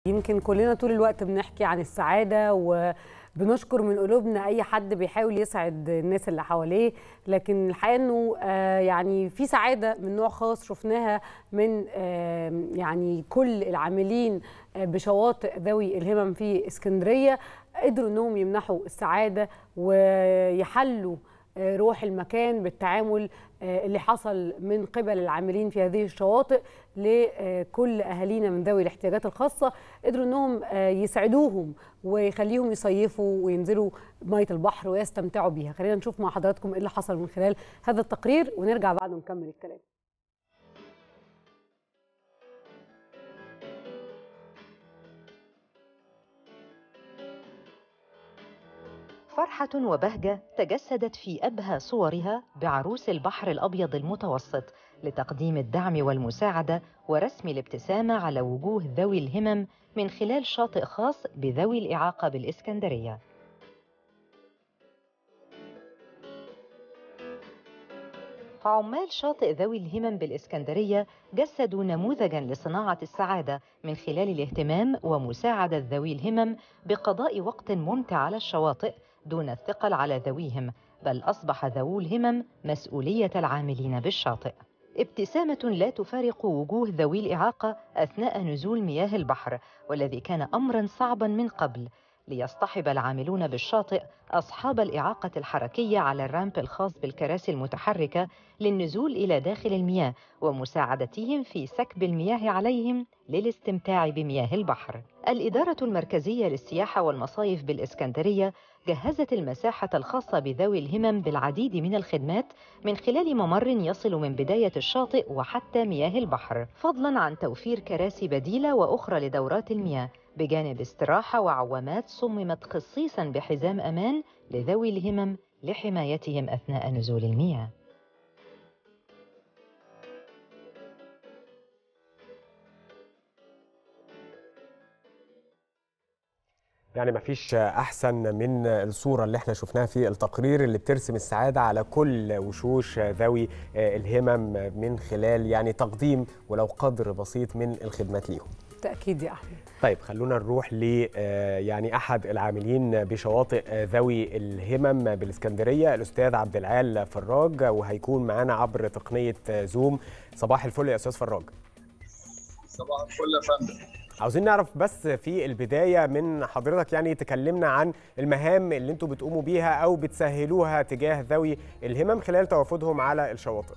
يمكن كلنا طول الوقت بنحكي عن السعادة وبنشكر من قلوبنا أي حد بيحاول يسعد الناس اللي حواليه، لكن الحقيقة أنه يعني في سعادة من نوع خاص شفناها من يعني كل العاملين بشواطئ ذوي الهمم في اسكندرية، قدروا أنهم يمنحوا السعادة ويحلوا روح المكان بالتعامل اللي حصل من قبل العاملين في هذه الشواطئ لكل أهالينا من ذوي الاحتياجات الخاصة. قدروا أنهم يسعدوهم ويخليهم يصيفوا وينزلوا مية البحر ويستمتعوا بيها. خلينا نشوف مع حضراتكم إيه اللي حصل من خلال هذا التقرير ونرجع بعده نكمل الكلام. فرحة وبهجة تجسدت في أبهى صورها بعروس البحر الأبيض المتوسط لتقديم الدعم والمساعدة ورسم الابتسامة على وجوه ذوي الهمم من خلال شاطئ خاص بذوي الإعاقة بالإسكندرية. عمال شاطئ ذوي الهمم بالإسكندرية جسدوا نموذجاً لصناعة السعادة من خلال الاهتمام ومساعدة ذوي الهمم بقضاء وقت ممتع على الشواطئ دون الثقل على ذويهم، بل أصبح ذوو الهمم مسؤولية العاملين بالشاطئ. ابتسامة لا تفارق وجوه ذوي الإعاقة أثناء نزول مياه البحر، والذي كان أمراً صعباً من قبل، ليصطحب العاملون بالشاطئ أصحاب الإعاقة الحركية على الرامب الخاص بالكراسي المتحركة للنزول إلى داخل المياه ومساعدتهم في سكب المياه عليهم للاستمتاع بمياه البحر. الإدارة المركزية للسياحة والمصايف بالإسكندرية جهزت المساحة الخاصة بذوي الهمم بالعديد من الخدمات من خلال ممر يصل من بداية الشاطئ وحتى مياه البحر، فضلاً عن توفير كراسي بديلة وأخرى لدورات المياه، بجانب استراحة وعوامات صممت خصيصاً بحزام أمان لذوي الهمم لحمايتهم أثناء نزول المياه. يعني مفيش أحسن من الصورة اللي احنا شفناها في التقرير اللي بترسم السعادة على كل وشوش ذوي الهمم من خلال يعني تقديم ولو قدر بسيط من الخدمات ليهم. تأكيد يا أحمد. طيب خلونا نروح ل يعني أحد العاملين بشواطئ ذوي الهمم بالإسكندرية، الأستاذ عبد العال فراج، وهيكون معانا عبر تقنية زوم. صباح الفل يا أستاذ فراج. صباح الفل يا فندم. عاوزين نعرف بس في البداية من حضرتك يعني تكلمنا عن المهام اللي انتوا بتقوموا بيها أو بتسهلوها تجاه ذوي الهمم خلال تواجدهم على الشواطئ.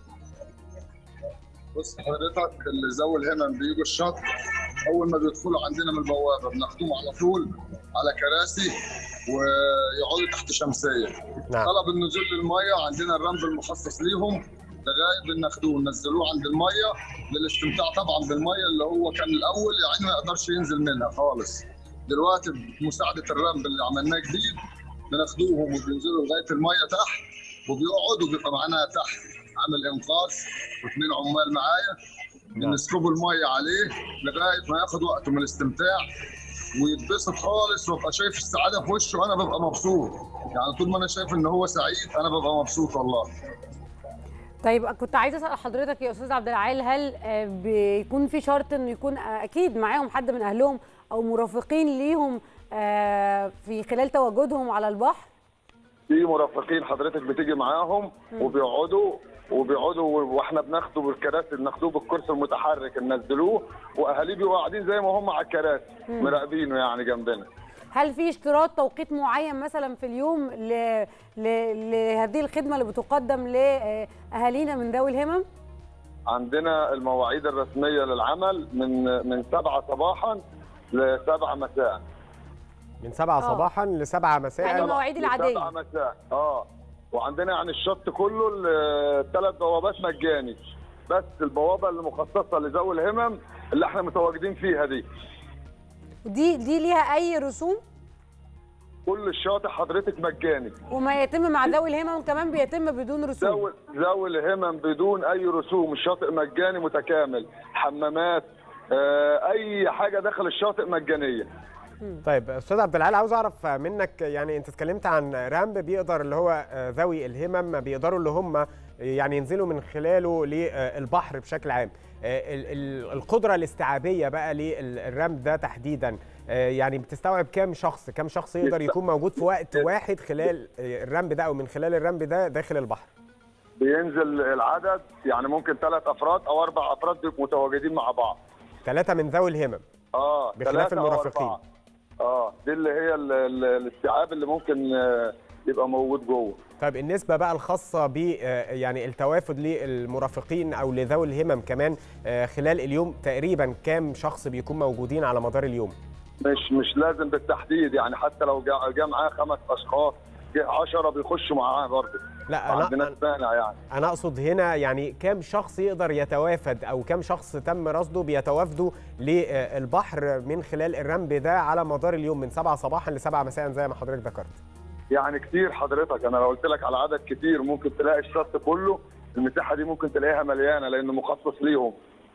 بص حضرتك، اللي ذوي الهمم بيجوا الشط أول ما بيدخلوا عندنا من البوابة بناخدهم على طول على كراسي ويقعدوا تحت شمسية. نعم. طلب النزول للمية عندنا الرمب المخصص ليهم لغايه بناخدوه ننزلوه عند الميه للاستمتاع طبعا بالميه اللي هو كان الاول يعني ما يقدرش ينزل منها خالص. دلوقتي بمساعده الرمب اللي عملناه جديد بناخدوهم وبينزلوا لغايه الميه تحت وبيقعدوا، بيبقى معانا تحت عامل انقاذ واثنين عمال معايا بنسكبوا الميه عليه لغايه ما ياخد وقته من الاستمتاع ويتبسط خالص وابقى شايف السعاده في وشه وانا ببقى مبسوط. يعني طول ما انا شايف ان هو سعيد انا ببقى مبسوط والله. طيب كنت عايزه اسال حضرتك يا استاذ عبد العال، هل بيكون في شرط انه يكون اكيد معاهم حد من اهلهم او مرافقين ليهم في خلال تواجدهم على البحر؟ في مرافقين حضرتك بتيجي معاهم وبيقعدوا واحنا بناخده بالكراسي، بناخدوه بالكرسي المتحرك ننزلوه واهاليه بيبقوا قاعدين زي ما هم على الكراسي مراقبينه يعني جنبنا. هل في اشتراط توقيت معين مثلا في اليوم لهذه الخدمه اللي بتقدم لاهالينا من ذوي الهمم؟ عندنا المواعيد الرسميه للعمل من 7 صباحا ل 7 مساء. من 7 صباحا ل 7 مساء، يعني المواعيد العاديه 7 مساء. وعندنا يعني الشط كله 3 بوابات مجاني، بس البوابه اللي مخصصه لذوي الهمم اللي احنا متواجدين فيها دي ليها اي رسوم؟ كل الشاطئ حضرتك مجاني، وما يتم مع ذوي الهمم كمان بيتم بدون رسوم. ذوي الهمم بدون اي رسوم، الشاطئ مجاني متكامل، حمامات، اي حاجه داخل الشاطئ مجانيه. طيب استاذ عبد العال، عاوز اعرف منك، يعني انت اتكلمت عن رامب بيقدر اللي هو ذوي الهمم بيقدروا اللي هم يعني ينزلوا من خلاله للبحر بشكل عام. القدره الاستيعابيه بقى للرامب ده تحديدا يعني بتستوعب كام شخص؟ كام شخص يقدر يكون موجود في وقت واحد خلال الرامب ده او من خلال الرامب ده داخل البحر؟ بينزل العدد يعني ممكن 3 أفراد أو 4 أفراد بيبقوا متواجدين مع بعض. 3 من ذوي الهمم بخلاف المرافقين. دي اللي هي الاستيعاب اللي ممكن يبقى موجود جوه. طيب النسبة بقى الخاصة ب يعني التوافد للمرافقين أو لذوي الهمم كمان خلال اليوم تقريبا كام شخص بيكون موجودين على مدار اليوم؟ مش لازم بالتحديد، يعني حتى لو جاء معاه 5 أشخاص 10 بيخشوا معاه برضه. لا أنا أقصد هنا يعني كام شخص يقدر يتوافد أو كام شخص تم رصده بيتوافدوا للبحر من خلال الرمب ده على مدار اليوم من 7 صباحا ل 7 مساء زي ما حضرتك ذكرت؟ يعني كتير حضرتك، انا لو قلت لك على عدد كتير ممكن تلاقي الشط كله المساحه دي ممكن تلاقيها مليانه لانه مخصص ليهم.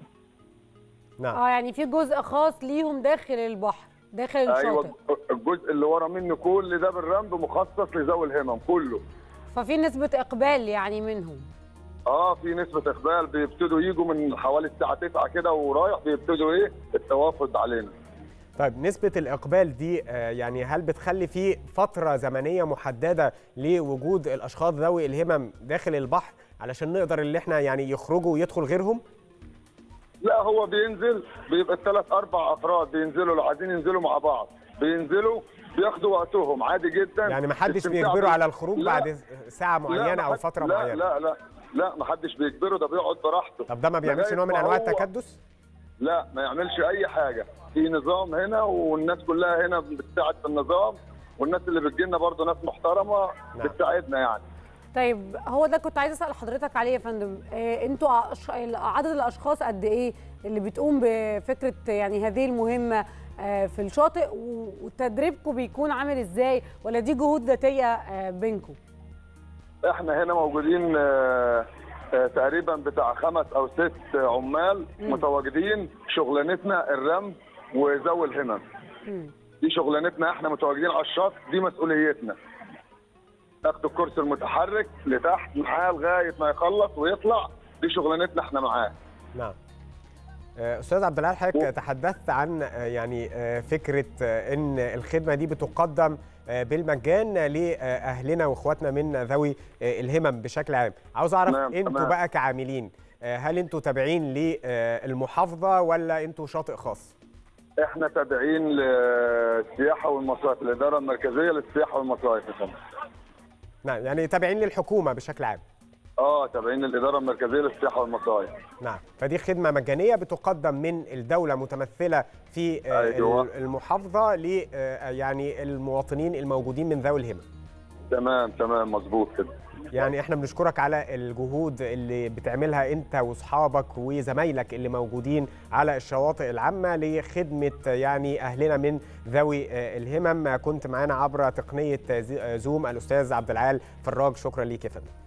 نعم. يعني في جزء خاص ليهم داخل البحر داخل الشاطئ. ايوه، الجزء اللي ورا منه كل ده بالرمب مخصص لذوي الهمم كله. ففي نسبه اقبال يعني منهم؟ في نسبه اقبال، بيبتدوا يجوا من حوالي الساعه 9 كده ورايح بيبتدوا التوافد علينا. طيب نسبة الإقبال دي يعني هل بتخلي في فترة زمنية محددة لوجود الأشخاص ذوي الهمم داخل البحر علشان نقدر اللي احنا يعني يخرجوا ويدخل غيرهم؟ لا، هو بينزل بيبقى 3 4 أفراد بينزلوا، لو عايزين ينزلوا مع بعض بينزلوا بياخدوا وقتهم عادي جدا. يعني ما حدش بيجبره على الخروج بعد ساعة معينة أو فترة معينة؟ لا ما حدش بيجبره، ده بيقعد براحته. طب ده ما بيعملش نوع من أنواع التكدس؟ لا، ما يعملش أي حاجة، في نظام هنا والناس كلها هنا بتساعد في النظام، والناس اللي بتجي لنا برضه ناس محترمة بتساعدنا يعني. طيب هو ده كنت عايز اسال حضرتك عليه يا فندم، انتوا عدد الاشخاص قد ايه اللي بتقوم بفكره يعني هذه المهمه في الشاطئ، وتدريبكم بيكون عامل ازاي، ولا دي جهود ذاتيه بينكم؟ احنا هنا موجودين تقريبا بتاع 5 أو 6 عمال متواجدين، شغلانتنا الرمب وذوي الهمم. دي شغلانتنا، احنا متواجدين على الشط، دي مسؤوليتنا. ناخد الكرسي المتحرك لتحت معاه لغايه ما يخلص ويطلع، دي شغلانتنا احنا معاه. نعم. استاذ عبد العال، حضرتك تحدثت عن يعني فكره ان الخدمه دي بتقدم بالمجان لاهلنا واخواتنا من ذوي الهمم بشكل عام. عاوز اعرف انتوا بقى كعاملين، هل انتوا تابعين للمحافظه ولا انتوا شاطئ خاص؟ احنا تابعين للسياحه والمصايف، الاداره المركزيه للسياحه والمصايف. نعم، يعني تابعين للحكومه بشكل عام. تابعين للاداره المركزيه للسياحه والمصايف. نعم، فدي خدمه مجانيه بتقدم من الدوله متمثله في المحافظه ل يعني المواطنين الموجودين من ذوي الهمم. تمام مظبوط كده. يعني احنا بنشكرك على الجهود اللي بتعملها انت واصحابك وزمايلك اللي موجودين على الشواطئ العامه لخدمه يعني اهلنا من ذوي الهمم. كنت معانا عبر تقنيه زوم الاستاذ عبد العال فراج، شكرا ليك يا فندم.